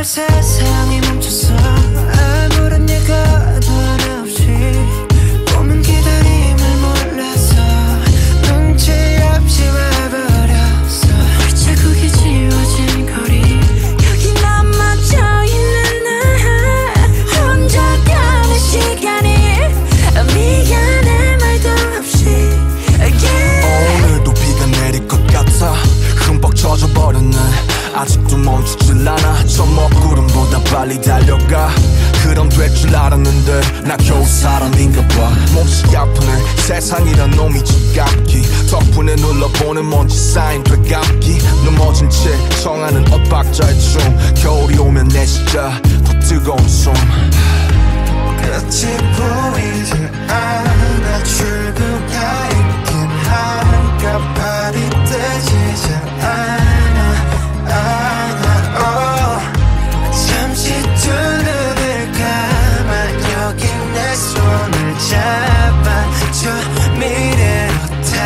세상이 멈췄어. 아무런 예가도 하나 없이 꿈은 기다림을 몰라서 눈치 없이 와버렸어. 발자국이 지워진 거리 여기 남아져 있는 나 혼자 가는 시간이 미안해 말도 없이 오늘도 비가 내릴 것 같아. 흠뻑 젖어버렸네. 아직도 멈추질 않아. 저 먹구름보다 빨리 달려가. 그럼 될 줄 알았는데 나 겨우 사람인가 봐. 몹시 아프네 세상이란 놈이 지갑기. 덕분에 눌러보는 먼지 쌓인 되감기. 넘어진 채 청하는 엇박자의 춤. 겨울이 오면 내 진짜 더 뜨거운 숨. 끝이 보이지 않아. 출구가 있긴 할까. 발이 뜨지 않아. 잠시 두 눈을 감아 여기 내 손을 잡아줘. 미래로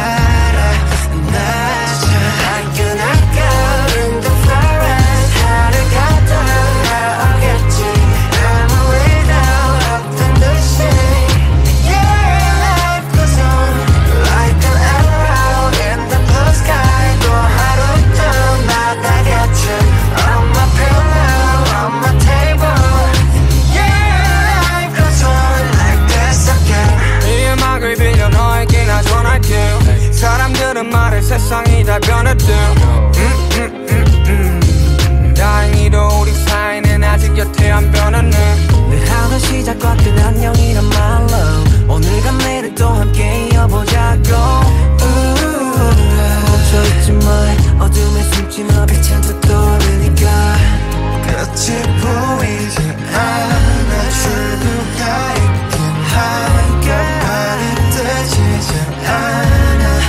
달아나자. I'm gonna go in the forest. 하루가 떠나오겠지. 아무 일도 없던 듯이. Yeah, life goes on like an arrow in the blue sky. 또 하루 또 나가겠지. On my pillow, on my table. Yeah, life goes on like this again. 이 음악을 빌려 너에게 나 전할게. 사람들은 말해 세상이 다 변했대. 다행히도 우리 사이는 아직 여태 안 변했네. 늘 하던 시작과 끝 안녕이란 말로 오늘과 내일을 또 함께 이어보자고. 멈춰있지 마 어둠에 숨지 마. 빛은 또 떠오르니까. 끝이 보이지 않아. 출구가 있긴 할까. 발이 뜨지 않아.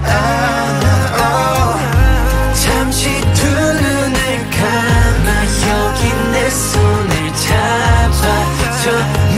잠시 두 눈을 감아 여기 내 손을 잡아줘.